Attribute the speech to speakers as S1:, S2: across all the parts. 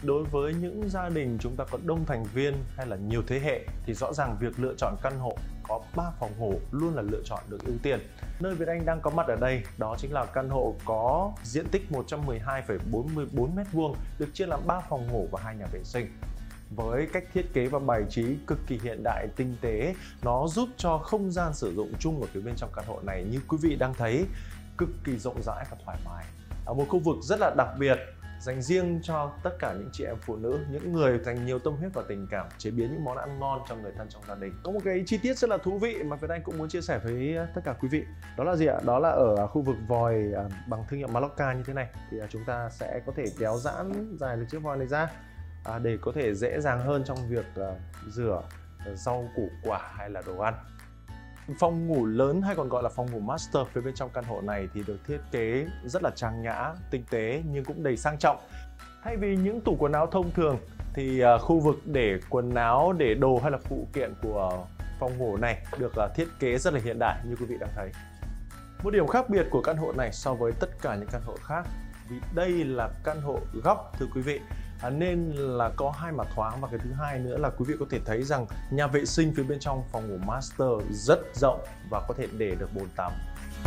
S1: Đối với những gia đình chúng ta có đông thành viên hay là nhiều thế hệ thì rõ ràng việc lựa chọn căn hộ có 3 phòng ngủ luôn là lựa chọn được ưu tiên. Nơi Việt Anh đang có mặt ở đây đó chính là căn hộ có diện tích 112,44 m², được chia làm 3 phòng ngủ và 2 nhà vệ sinh. Với cách thiết kế và bài trí cực kỳ hiện đại tinh tế, nó giúp cho không gian sử dụng chung ở phía bên trong căn hộ này như quý vị đang thấy cực kỳ rộng rãi và thoải mái. Ở một khu vực rất là đặc biệt dành riêng cho tất cả những chị em phụ nữ, những người dành nhiều tâm huyết và tình cảm chế biến những món ăn ngon cho người thân trong gia đình. Có một cái chi tiết rất là thú vị mà Việt Anh cũng muốn chia sẻ với tất cả quý vị. Đó là gì ạ? Đó là ở khu vực vòi bằng thương hiệu Mallorca như thế này thì chúng ta sẽ có thể kéo giãn dài được chiếc vòi này ra để có thể dễ dàng hơn trong việc rửa rau củ quả hay là đồ ăn. Phòng ngủ lớn hay còn gọi là phòng ngủ master phía bên trong căn hộ này thì được thiết kế rất là trang nhã, tinh tế nhưng cũng đầy sang trọng. Thay vì những tủ quần áo thông thường thì khu vực để quần áo, để đồ hay là phụ kiện của phòng ngủ này được thiết kế rất là hiện đại như quý vị đang thấy. Một điểm khác biệt của căn hộ này so với tất cả những căn hộ khác vì đây là căn hộ góc thưa quý vị. Nên là có 2 mặt thoáng, và cái thứ hai nữa là quý vị có thể thấy rằng nhà vệ sinh phía bên trong phòng ngủ master rất rộng và có thể để được bồn tắm.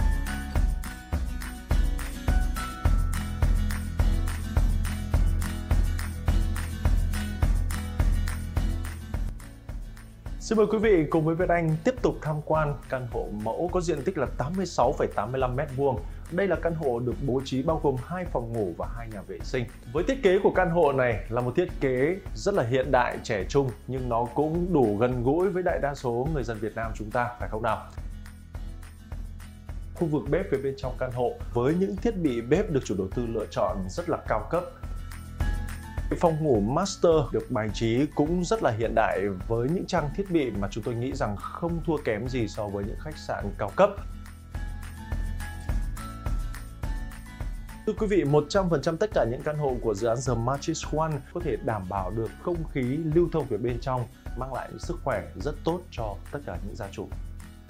S1: Xin mời quý vị cùng với Việt Anh tiếp tục tham quan căn hộ mẫu có diện tích là 86,85 m². Đây là căn hộ được bố trí bao gồm 2 phòng ngủ và 2 nhà vệ sinh. Với thiết kế của căn hộ này là một thiết kế rất là hiện đại, trẻ trung nhưng nó cũng đủ gần gũi với đại đa số người dân Việt Nam chúng ta, phải không nào? Khu vực bếp phía bên trong căn hộ với những thiết bị bếp được chủ đầu tư lựa chọn rất là cao cấp. Phòng ngủ master được bài trí cũng rất là hiện đại với những trang thiết bị mà chúng tôi nghĩ rằng không thua kém gì so với những khách sạn cao cấp. Thưa quý vị, 100% tất cả những căn hộ của dự án The Matrix One có thể đảm bảo được không khí lưu thông phía bên trong, mang lại sức khỏe rất tốt cho tất cả những gia chủ.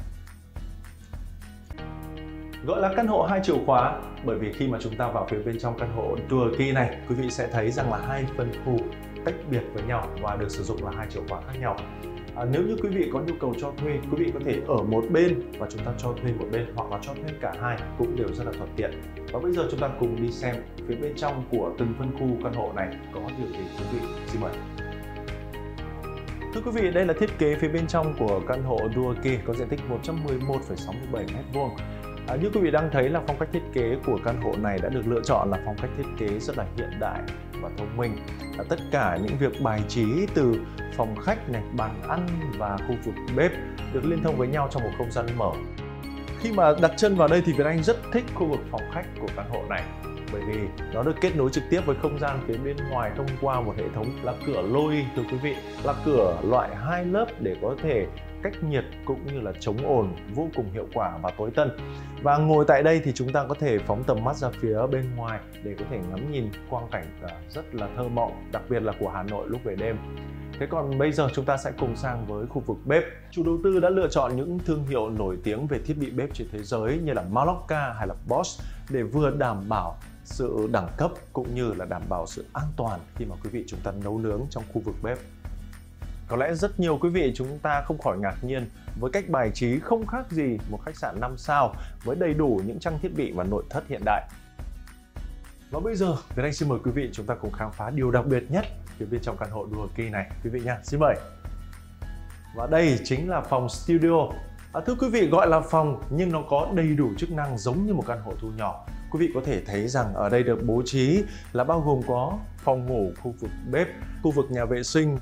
S1: Gọi là căn hộ 2 chìa khóa bởi vì khi mà chúng ta vào phía bên trong căn hộ Dual Key này, quý vị sẽ thấy rằng là 2 phân khu tách biệt với nhau và được sử dụng là 2 chìa khóa khác nhau. Nếu như quý vị có nhu cầu cho thuê, quý vị có thể ở một bên và chúng ta cho thuê một bên, hoặc là cho thuê cả hai cũng đều rất là thuận tiện. Và bây giờ chúng ta cùng đi xem phía bên trong của từng phân khu căn hộ này có điều gì quý vị. Xin mời. Thưa quý vị, đây là thiết kế phía bên trong của căn hộ Dual Key có diện tích 111,67 m². Như quý vị đang thấy là phong cách thiết kế của căn hộ này đã được lựa chọn là phong cách thiết kế rất là hiện đại và thông minh. Tất cả những việc bài trí từ phòng khách này, bàn ăn và khu vực bếp được liên thông với nhau trong một không gian mở. Khi mà đặt chân vào đây thì Việt Anh rất thích khu vực phòng khách của căn hộ này bởi vì nó được kết nối trực tiếp với không gian phía bên ngoài thông qua một hệ thống là cửa lôi, thưa quý vị, là cửa loại 2 lớp để có thể cách nhiệt cũng như là chống ồn vô cùng hiệu quả và tối tân. Và ngồi tại đây thì chúng ta có thể phóng tầm mắt ra phía bên ngoài để có thể ngắm nhìn quang cảnh rất là thơ mộng, đặc biệt là của Hà Nội lúc về đêm. Thế còn bây giờ chúng ta sẽ cùng sang với khu vực bếp. Chủ đầu tư đã lựa chọn những thương hiệu nổi tiếng về thiết bị bếp trên thế giới như là Mallorca hay là Bosch để vừa đảm bảo sự đẳng cấp cũng như là đảm bảo sự an toàn khi mà quý vị chúng ta nấu nướng trong khu vực bếp. Có lẽ rất nhiều quý vị chúng ta không khỏi ngạc nhiên với cách bài trí không khác gì một khách sạn 5 sao với đầy đủ những trang thiết bị và nội thất hiện đại. Và bây giờ, Việt Anh xin mời quý vị chúng ta cùng khám phá điều đặc biệt nhất phía bên trong căn hộ Dual Key này, quý vị nha, xin mời. Và đây chính là phòng studio. Thưa quý vị, gọi là phòng nhưng nó có đầy đủ chức năng giống như một căn hộ thu nhỏ. Quý vị có thể thấy rằng ở đây được bố trí là bao gồm có phòng ngủ, khu vực bếp, khu vực nhà vệ sinh.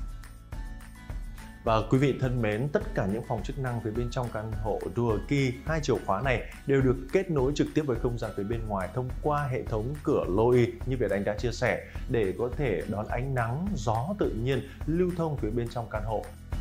S1: Và quý vị thân mến, tất cả những phòng chức năng phía bên trong căn hộ Dual Key 2 chìa khóa này đều được kết nối trực tiếp với không gian phía bên ngoài thông qua hệ thống cửa lôi như Việt Anh đã chia sẻ để có thể đón ánh nắng, gió tự nhiên lưu thông phía bên trong căn hộ.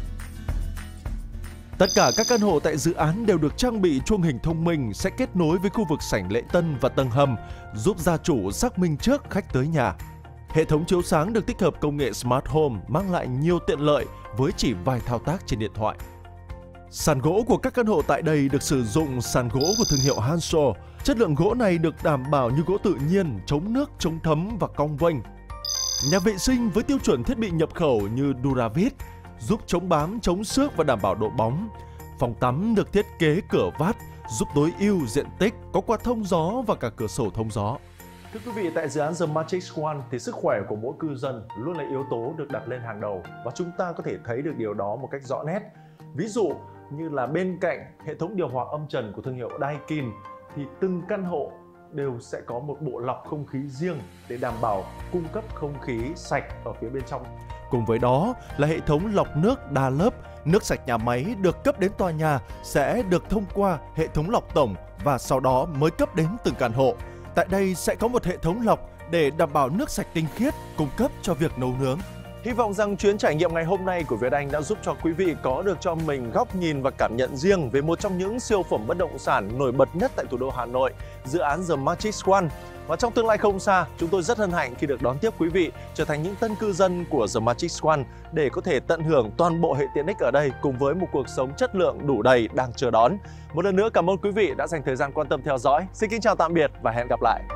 S2: Tất cả các căn hộ tại dự án đều được trang bị chuông hình thông minh sẽ kết nối với khu vực sảnh lễ tân và tầng hầm, giúp gia chủ xác minh trước khách tới nhà. Hệ thống chiếu sáng được tích hợp công nghệ Smart Home mang lại nhiều tiện lợi với chỉ vài thao tác trên điện thoại. Sàn gỗ của các căn hộ tại đây được sử dụng sàn gỗ của thương hiệu Hanso. Chất lượng gỗ này được đảm bảo như gỗ tự nhiên, chống nước, chống thấm và cong vênh. Nhà vệ sinh với tiêu chuẩn thiết bị nhập khẩu như Duravit giúp chống bám, chống xước và đảm bảo độ bóng. Phòng tắm được thiết kế cửa vát giúp tối ưu diện tích, có quạt thông gió và cả cửa sổ thông gió.
S1: Thưa quý vị, tại dự án The Magic Swan thì sức khỏe của mỗi cư dân luôn là yếu tố được đặt lên hàng đầu và chúng ta có thể thấy được điều đó một cách rõ nét. Ví dụ như là bên cạnh hệ thống điều hòa âm trần của thương hiệu Daikin thì từng căn hộ đều sẽ có một bộ lọc không khí riêng để đảm bảo cung cấp không khí sạch ở phía bên trong.
S2: Cùng với đó là hệ thống lọc nước đa lớp, nước sạch nhà máy được cấp đến tòa nhà sẽ được thông qua hệ thống lọc tổng và sau đó mới cấp đến từng căn hộ. Tại đây sẽ có một hệ thống lọc để đảm bảo nước sạch tinh khiết cung cấp cho việc nấu nướng.
S1: Hy vọng rằng chuyến trải nghiệm ngày hôm nay của Việt Anh đã giúp cho quý vị có được cho mình góc nhìn và cảm nhận riêng về một trong những siêu phẩm bất động sản nổi bật nhất tại thủ đô Hà Nội, dự án The Magic Swan. Và trong tương lai không xa, chúng tôi rất hân hạnh khi được đón tiếp quý vị trở thành những tân cư dân của The Magic Swan để có thể tận hưởng toàn bộ hệ tiện ích ở đây cùng với một cuộc sống chất lượng đủ đầy đang chờ đón. Một lần nữa cảm ơn quý vị đã dành thời gian quan tâm theo dõi. Xin kính chào tạm biệt và hẹn gặp lại.